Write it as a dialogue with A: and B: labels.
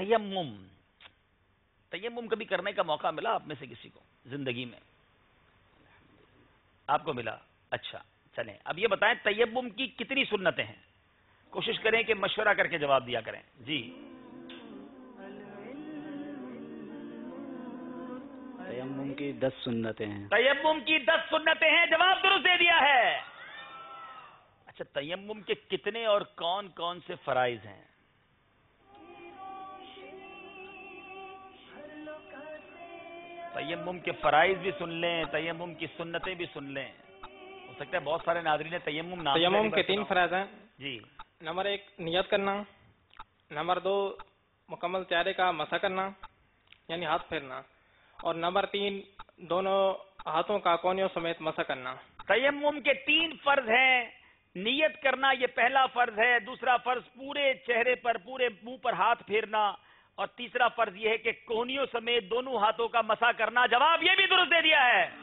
A: تیمم کبھی کرنے کا موقع ملا آپ میں سے کسی کو زندگی میں؟ آپ کو ملا؟ اچھا چلیں، اب یہ بتائیں تیمم کی کتنی سنتیں ہیں؟ کوشش کریں کہ مشورہ کر کے جواب دیا کریں جی۔
B: تیمم کی 10 سنتیں ہیں۔
A: تیمم کی 10 سنتیں ہیں، جواب درست دے دیا ہے۔ اچھا، تیمم کے کتنے اور کون کون سے فرائض ہیں؟ تیمم کے فرائض بھی سن لیں، تیمم کی سنتیں بھی سن لیں، ہو سکتا ہے بہت سارے ناظرین
C: تیمم کے 3 فرائض ہیں
A: جی۔
C: نمبر 1 نیت کرنا، نمبر 2 مکمل چہرے کا مسح کرنا یعنی ہاتھ پھیرنا، اور نمبر 3 دونوں ہاتھوں کا کونیوں سمیت مسح کرنا۔
A: تیمم کے 3 فرض ہیں، نیت کرنا یہ پہلا فرض ہے، دوسرا فرض پورے چہرے پر پورے منہ پر ہاتھ پھیرنا، اور تیسرا فرض یہ ہے کہ کونیوں سمیت دونوں ہاتھوں کا مسح کرنا۔ جواب یہ بھی درست دے دیا ہے۔